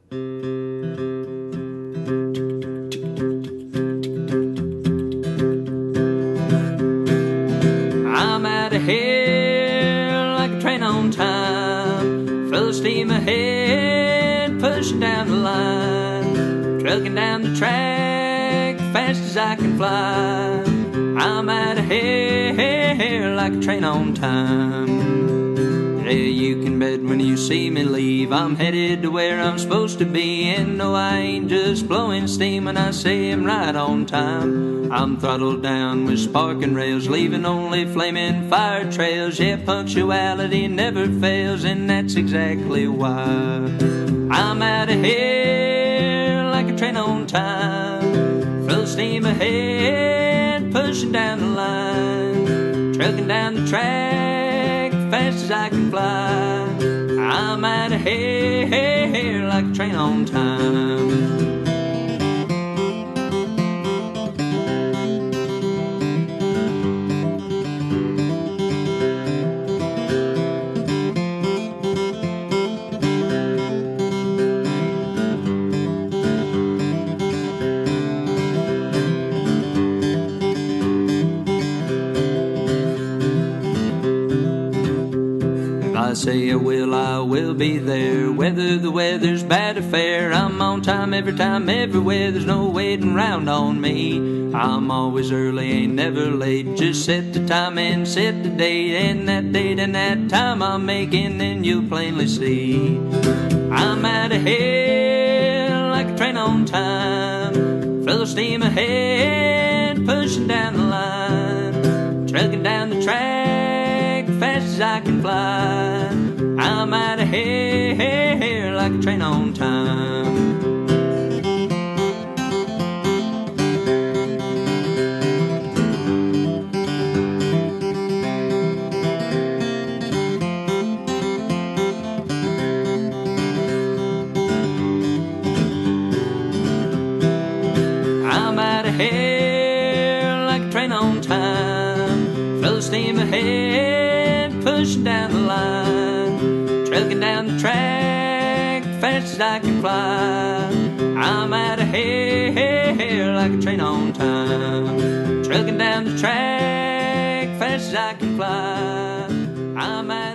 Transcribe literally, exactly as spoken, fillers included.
I'm out of here like a train on time, full steam ahead, pushing down the line, trucking down the track fast as I can fly. I'm out of here like a train on time. Yeah, you can bet when you see me leave, I'm headed to where I'm supposed to be. And no, I ain't just blowing steam when I say I'm right on time. I'm throttled down with sparking rails, leaving only flaming fire trails. Yeah, punctuality never fails, and that's exactly why I'm out of here like a train on time, full steam ahead, pushing down the line, trucking down the track fast as I can fly. I'm out of here like a train on time. I say I will, I will be there, whether the weather's bad or fair. I'm on time every time, everywhere, there's no waiting round on me. I'm always early, ain't never late, just set the time and set the date. And that date and that time I'm making, then you'll plainly see I'm out of here like a train on time, full steam ahead, pushing down the line, trucking down the track fast as I can fly. I'm out of here like a train on time. I'm out of here like a train on time, full steam ahead, pushing down the line, trucking down the track fast as I can fly. I'm out of here like a train on time, trucking down the track fast as I can fly. I'm out